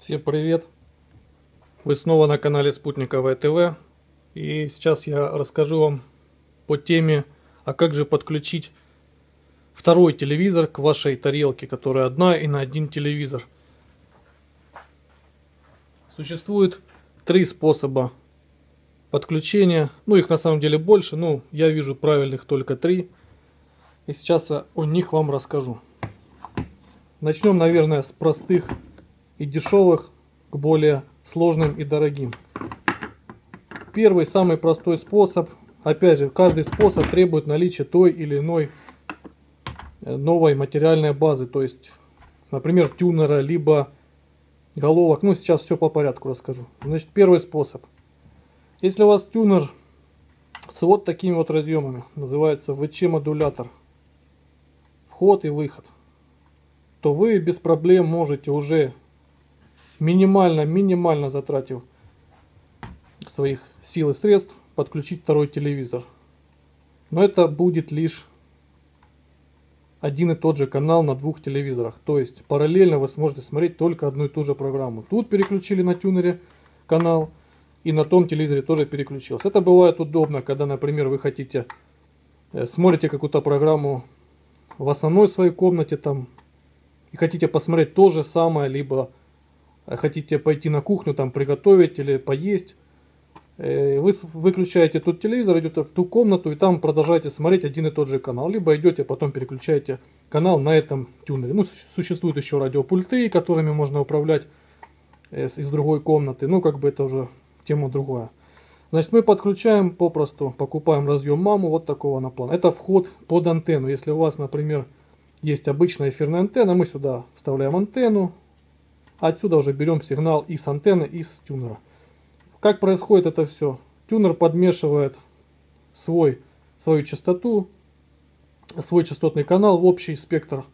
Всем привет! Вы снова на канале Спутниковое ТВ. И сейчас я расскажу вам по теме, а как же подключить второй телевизор к вашей тарелке, которая одна и на один телевизор. Существует три способа подключения. Ну, их на самом деле больше, но я вижу правильных только три. И сейчас о них вам расскажу. Начнем, наверное, с простых и дешевых к более сложным и дорогим. Первый, самый простой способ. Опять же, каждый способ требует наличия той или иной новой материальной базы. То есть, например, тюнера, либо головок. Ну, сейчас все по порядку расскажу. Значит, первый способ. Если у вас тюнер с вот такими вот разъемами, называется ВЧ-модулятор, вход и выход, то вы без проблем можете уже минимально затратив своих сил и средств подключить второй телевизор. Но это будет лишь один и тот же канал на двух телевизорах. То есть параллельно вы сможете смотреть только одну и ту же программу. Тут переключили на тюнере канал, и на том телевизоре тоже переключился. Это бывает удобно, когда, например, вы хотите смотрите какую-то программу в основной своей комнате там и хотите посмотреть то же самое, либо хотите пойти на кухню, там приготовить или поесть. Вы выключаете тут телевизор, идете в ту комнату и там продолжаете смотреть один и тот же канал. Либо идете, потом переключаете канал на этом тюнере. Ну, существуют еще радиопульты, которыми можно управлять из другой комнаты. Ну, как бы это уже тема другая. Значит, мы подключаем попросту, покупаем разъем маму вот такого наплана. Это вход под антенну. Если у вас, например, есть обычная эфирная антенна, мы сюда вставляем антенну. Отсюда уже берем сигнал и с антенны, и с тюнера. Как происходит это все? Тюнер подмешивает свою частоту, свой частотный канал в общий спектр.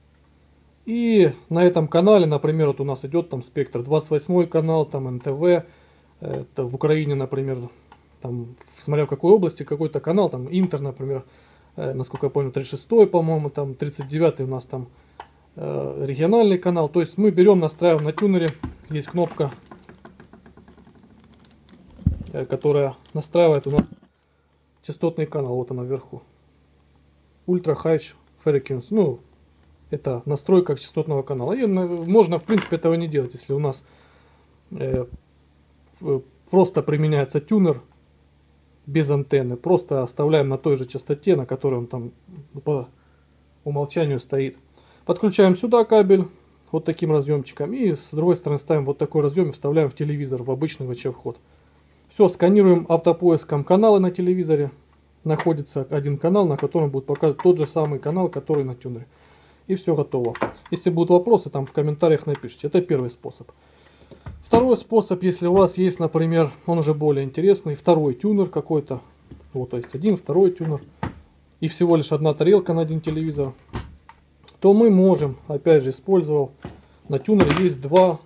И на этом канале, например, вот у нас идет там спектр 28 канал, там НТВ, это в Украине, например, там, смотря в какой области, какой-то канал, там Интер, например, насколько я помню, 36-й, по-моему, там 39-й у нас там региональный канал. То есть мы берем, настраиваем на тюнере, есть кнопка, которая настраивает у нас частотный канал, вот она вверху, Ultra High Frequency. Ну, это настройка частотного канала. И можно, в принципе, этого не делать, если у нас просто применяется тюнер без антенны. Просто оставляем на той же частоте, на которой он там по умолчанию стоит. Подключаем сюда кабель вот таким разъемчиком. И с другой стороны ставим вот такой разъем и вставляем в телевизор, в обычный ВЧ-вход. Все, сканируем автопоиском каналы на телевизоре. Находится один канал, на котором будет показывать тот же самый канал, который на тюнере. И все готово. Если будут вопросы, там в комментариях напишите. Это первый способ. Второй способ, если у вас есть, например, он уже более интересный, второй тюнер какой-то. Вот, то есть один, второй тюнер. И всего лишь одна тарелка на один телевизор. То мы можем, опять же, использовав на тюнере есть два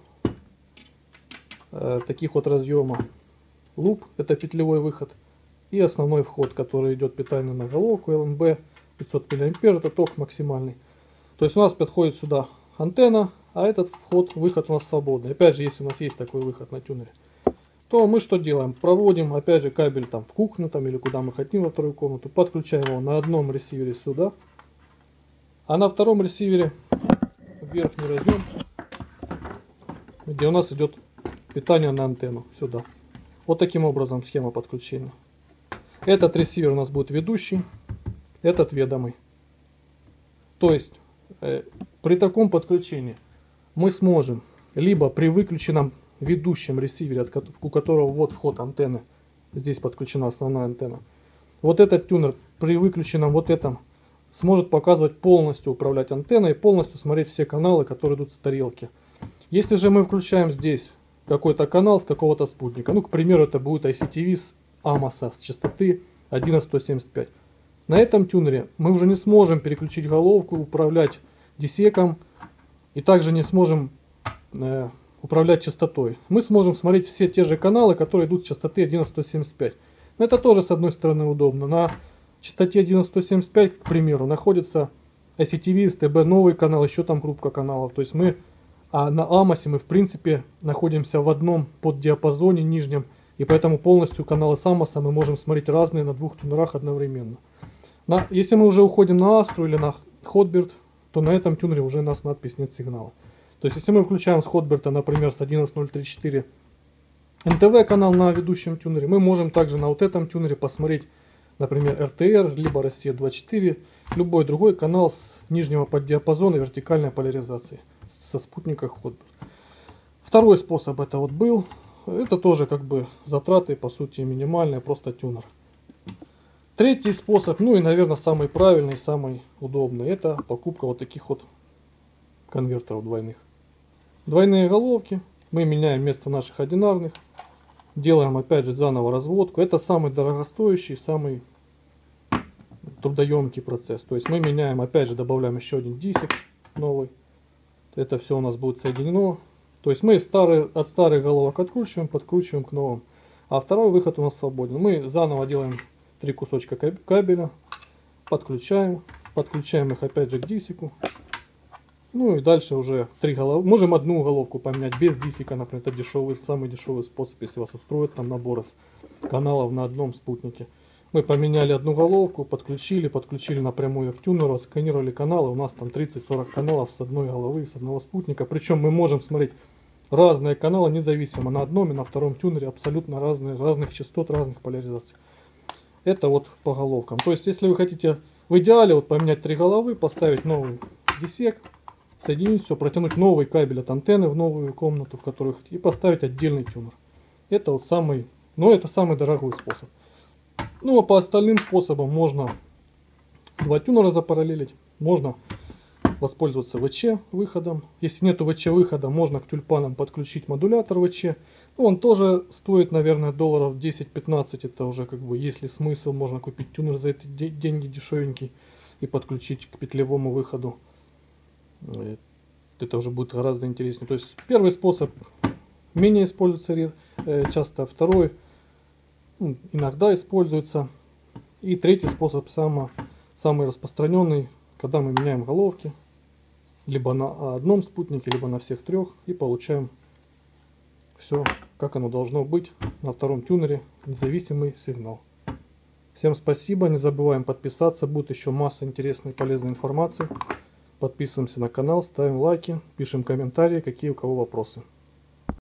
таких вот разъема. Луп, это петлевой выход, и основной вход, который идет питание на головку ЛНБ 500 мА, это ток максимальный. То есть у нас подходит сюда антенна, а этот вход, выход у нас свободный. Опять же, если у нас есть такой выход на тюнере, то мы что делаем? Проводим, опять же, кабель там в кухню там, или куда мы хотим, во вторую комнату, подключаем его на одном ресивере сюда, а на втором ресивере верхний разъем, где у нас идет питание на антенну сюда. Вот таким образом схема подключения. Этот ресивер у нас будет ведущий, этот ведомый. То есть при таком подключении мы сможем либо при выключенном ведущем ресивере, у которого вот вход антенны, здесь подключена основная антенна, вот этот тюнер при выключенном вот этом сможет показывать, полностью управлять антенной, полностью смотреть все каналы, которые идут с тарелки. Если же мы включаем здесь какой-то канал с какого-то спутника, ну, к примеру, это будет ICTV с Амоса с частоты 11175. На этом тюнере мы уже не сможем переключить головку, управлять дисеком, и также не сможем управлять частотой. Мы сможем смотреть все те же каналы, которые идут с частоты 11175. Но это тоже, с одной стороны, удобно. На частоте 11175, к примеру, находится ICTV, СТБ, новый канал, еще там группа каналов. То есть мы А на Амосе мы в принципе находимся в одном поддиапазоне нижнем, и поэтому полностью каналы с Амоса мы можем смотреть разные на двух тюнерах одновременно. Если мы уже уходим на Астру или на Хотберт, то на этом тюнере уже у нас надпись нет сигнала. То есть если мы включаем с Хотберта, например, с 11.034 НТВ канал на ведущем тюнере, мы можем также на вот этом тюнере посмотреть, например, РТР, либо Россия-24, любой другой канал с нижнего поддиапазона вертикальной поляризации со спутника Хотберт. Второй способ это вот был. Это тоже как бы затраты по сути минимальные, просто тюнер. Третий способ, ну и наверное самый правильный, самый удобный, это покупка вот таких вот конвертеров двойных. Двойные головки. Мы меняем вместо наших одинарных. Делаем опять же заново разводку. Это самый дорогостоящий, самый трудоемкий процесс. То есть мы меняем, опять же добавляем еще один диск новый. Это все у нас будет соединено. То есть мы от старых головок откручиваем, подкручиваем к новым. А второй выход у нас свободен. Мы заново делаем 3 кусочка кабеля. Подключаем их опять же к диску. Ну и дальше уже 3 головки. Можем одну головку поменять без дисика, например. Это дешевый, самый дешевый способ, если вас устроит там набор из каналов на одном спутнике. Мы поменяли одну головку, подключили напрямую к тюнеру, отсканировали каналы. У нас там 30-40 каналов с одной головы, с одного спутника. Причем мы можем смотреть разные каналы, независимо на одном и на втором тюнере, абсолютно разных частот, разных поляризаций. Это вот по головкам. То есть, если вы хотите в идеале вот поменять 3 головы, поставить новый дисек, соединить все, протянуть новый кабель от антенны в новую комнату, в которую хотите, и поставить отдельный тюнер. Это вот самый, это самый дорогой способ. Ну а по остальным способам можно 2 тюнера запараллелить, можно воспользоваться ВЧ выходом. Если нету ВЧ выхода, можно к тюльпанам подключить модулятор ВЧ. Ну, он тоже стоит, наверное, долларов 10-15. Это уже как бы, если смысл, можно купить тюнер за эти деньги дешевенький и подключить к петлевому выходу. Это уже будет гораздо интереснее. То есть первый способ менее используется часто, второй иногда используется, и третий способ самый распространенный, когда мы меняем головки либо на одном спутнике, либо на всех 3 и получаем все как оно должно быть на втором тюнере, независимый сигнал. Всем спасибо, не забываем подписаться, будет еще масса интересной и полезной информации. Подписываемся на канал, ставим лайки, пишем комментарии, какие у кого вопросы.